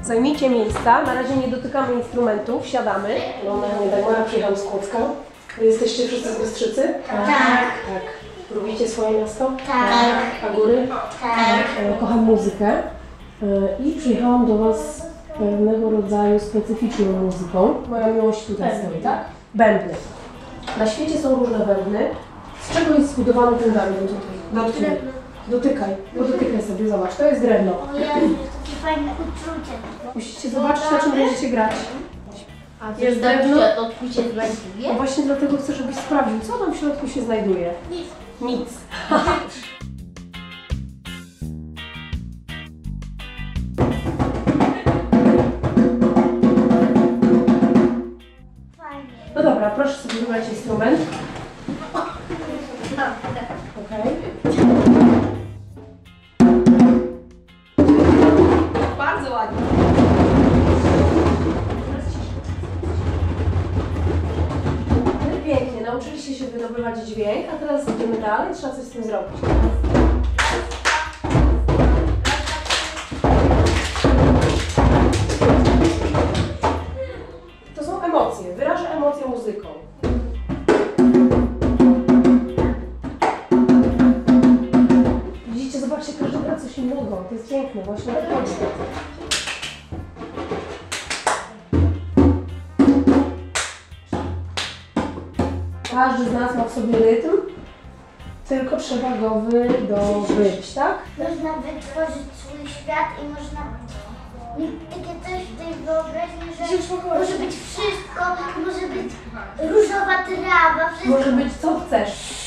Zajmijcie miejsca, na razie nie dotykamy instrumentów, siadamy. No, nie Dagmara, przyjechałam z Kłodzka. Jesteście wszyscy z Bystrzycy? Tak. Tak. Lubicie swoje miasto? Tak. A góry? Tak. Kocham muzykę i przyjechałam do Was pewnego rodzaju specyficzną muzyką. Moja miłość tutaj stoi, tak? Bębny. Na świecie są różne bębny. Z czego jest zbudowany ten bęben tutaj? Dotykaj sobie, zobacz, to jest drewno. O Jezu, takie fajne uczucie. Musicie zobaczyć, na czym będziecie grać. A jest drewno? Odkucie z bębnu, No właśnie dlatego chcę, żebyś sprawdził, co tam w środku się znajduje. Nic. Fajnie. No dobra, proszę sobie wybrać instrument. Okej. Bardzo ładnie. Pięknie, nauczyliście się wydobywać dźwięk, a teraz idziemy dalej, trzeba coś z tym zrobić. To są emocje, wyrażę emocje muzyką. Widzicie, zobaczcie, każdy gra coś innego, to jest piękne, właśnie tak chodzi. Każdy z nas ma w sobie rytm, tylko trzeba go wydobyć, tak? Można wytworzyć swój świat i można mieć takie coś w tej wyobraźni, że może być wszystko, może być różowa trawa, wszystko. Może być co chcesz.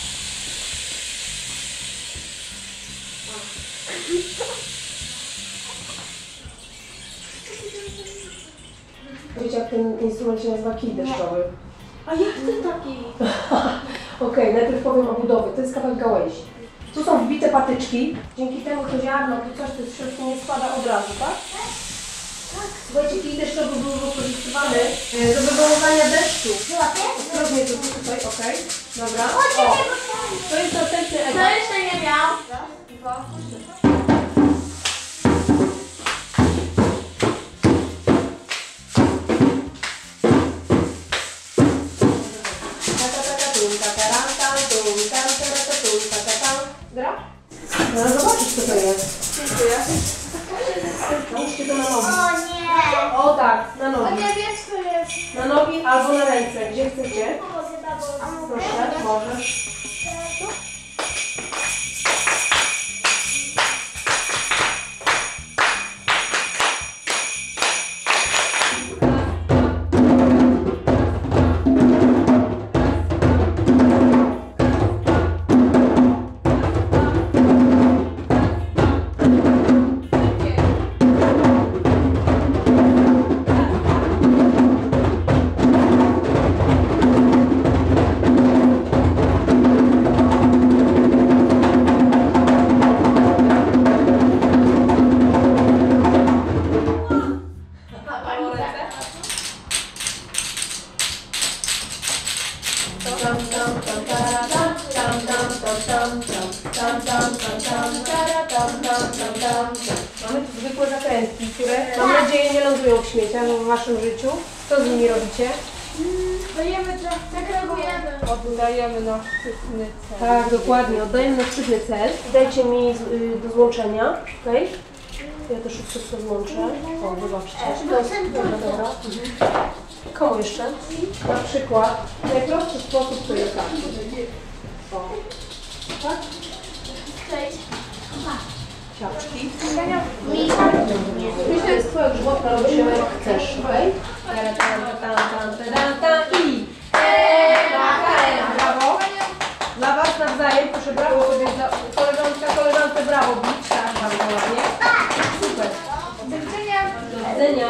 Wiecie, jak ten instrument się nazywa kij deszczowy? A jak ty taki? Okej, najpierw powiem o budowie. To jest kawałek gałęzi. Tu są wbite patyczki. Dzięki temu to ziarno, to coś, to w środku nie spada od razu, tak? Słuchajcie, kij deszczowy był wykorzystywany do wywoływania deszczu. Ostrożnie to tutaj, okej. Dobra. O, to jest następny etap. Kto jeszcze nie miał? Gra? No zobaczysz, co to jest. Dziękuję. Nałóżcie to na nogi. O nie! O tak, na O nogi. nie wiesz, co jest. Na nogi albo na ręce, gdzie chcecie. Proszę, możesz. Mamy tu zwykłe zakrętki, które mam nadzieję nie lądują w śmieciach w waszym życiu. Co z nimi robicie? Dajemy to, zakręgujemy. Oddajemy na szczytny cel. Tak, dokładnie. Oddajemy na szczytny cel. Dajcie mi do złączenia, okej? Ja to szybko złączę. O, zobaczcie. Dobra. Komu jeszcze? Na przykład najprostszy sposób to jest tak. O. Tak? Ciapczki. Myślę, że z twojego żłobka robisz ją jak chcesz, okej? I brawo. Dla was nawzajem, proszę brawo sobie dla koleżance brawo bić. Tak, bardzo ładnie. Super. Do widzenia. Do widzenia.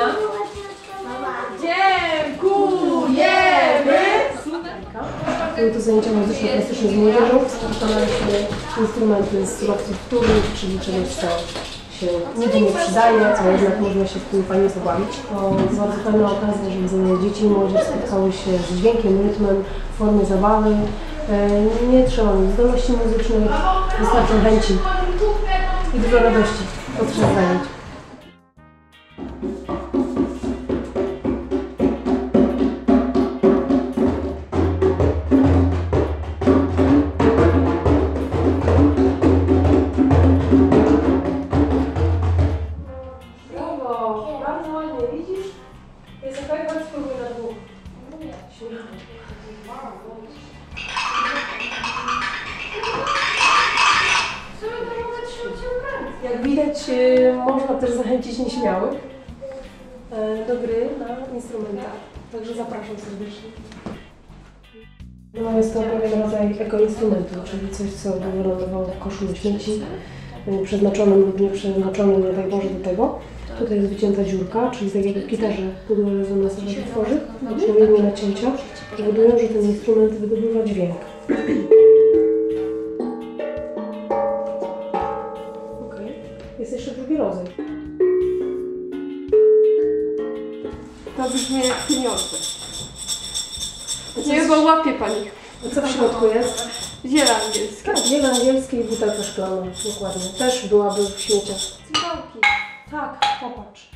Dziękujemy. Były to zajęcia muzyczno-plastyczne z młodzieżą. Wykonaliśmy instrumenty z surowców wtórnych, czyli czegoś, co się nigdy nie przydaje, co jednak można się w tym fajnie pobawić. To jest bardzo fajna okazja, żeby dzieci i młodzież spotkały się z dźwiękiem, rytmem w formie zabawy. Nie trzeba mieć zdolności muzycznych, wystarczy chęci i dużo radości podczas zajęć. Jak widać, można też zachęcić nieśmiałych do gry na instrumentach. Także zapraszam serdecznie. No jest to pewien rodzaj ekoinstrumentu, czyli coś, co by wylądowało w koszu na śmieci, przeznaczonym lub nieprzeznaczonym, nie daj Boże, do tego. Tutaj jest wycięta dziurka, czyli tak jak w gitarze pudło rezonansowe tworzy, odpowiednie nacięcia powodują, że ten instrument wydobywa dźwięk. Okay. Jest jeszcze drugi rodzaj. To brzmi jak pieniądze. Nie, bo łapie pani. A co w środku jest? Ziele angielskie. Tak, ziele angielskie i butelka szklana, dokładnie. Też byłaby w śmieciach. Cymbałki. Tak, popatrz.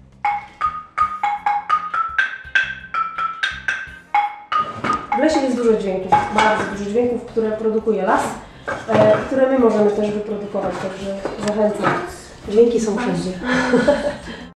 W lesie jest dużo dźwięków, bardzo dużo dźwięków, które produkuje las, które my możemy też wyprodukować, także zachęcam. Dźwięki są wszędzie.